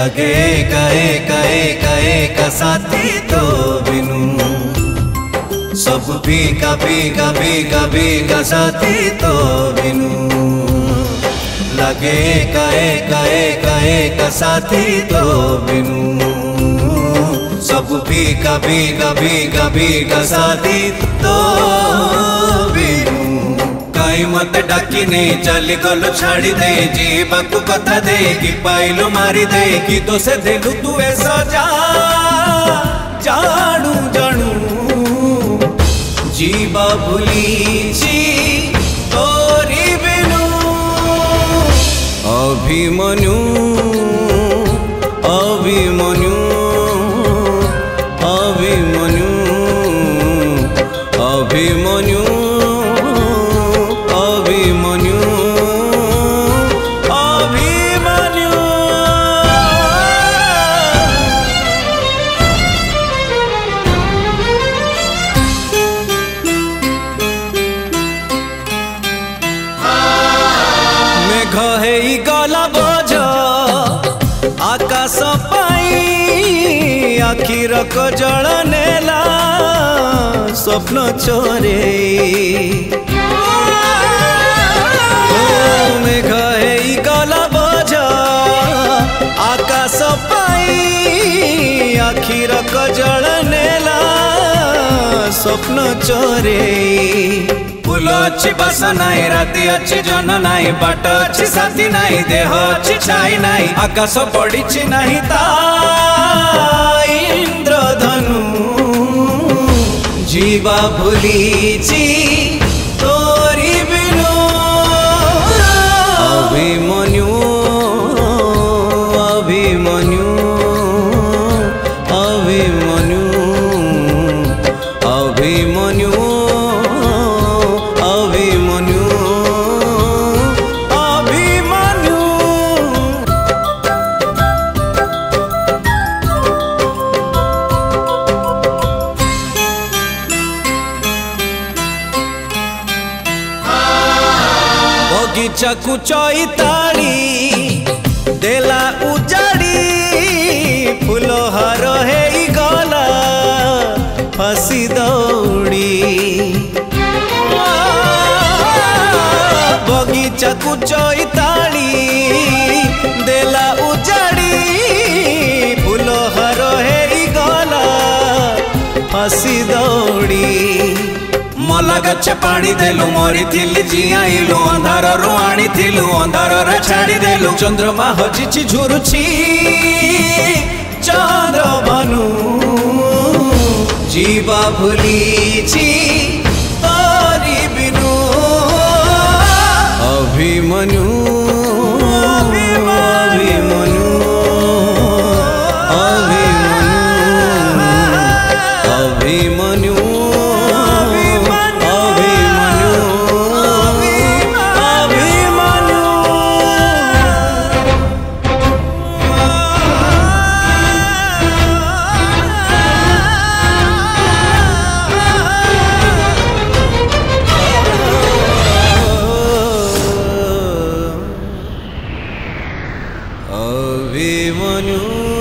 लगे कहे कहे कहे का साथी तो बिनु सब भी कभी कभी कभी का साथी तो बिनु लगे कहे कहे कहे का साथी तो बिनु सब भी कभी कभी कभी का साथी तो बिनु कहीं मत डाकी नहीं चली गलु छाड़ी दे जीवाकू कथा दे कि पाइलु मारी दे कि तो से देलु तू ए सजा जानू जानू जीवा भूली तोरी बिनु अभिमन्यु अभिमन्यु अभिमन्यु अभिमन्यु अभिमन्यु अभिमन्यु मेघ हेई गला बोझ आकाश पाई आखिर कजल नेला स्वप्न चोरे मेघ हेई गला बोझ आकाश पाई आखिर कजल नेला स्वप्न चोरे फूल अच्छी बस नाई राति अच्छी जन नाई बाट अच्छी साथी नाई देह अच्छी छाई नाई आकाश पड़ी नहीं ता इंद्रधनु जीवा भूली तोरी बिनु अभिमन्यु अभिमन्यु अभिमन्यु अभिमन्यु अभिमन्यु अभिमन्यु बगीचा को चैताड़ी देला उजाड़ी फूल हार है गला हसी दौड़ी बगीचा को चैताड़ी देला उजाड़ी फूल हार है गला हसी दौड़ी मला गछ पानी देलु मरी थिली जियाइलु अंधार रु आनी थिलु अंधार रे छाड़ी देलु चंद्रमा हजिछि झुरुछि चंद्रभानु जीवा भूली तोरी बिनु अभिमन्यु अभिमन्यु अभिमन्यु अभिमन्यु अभिमन्यु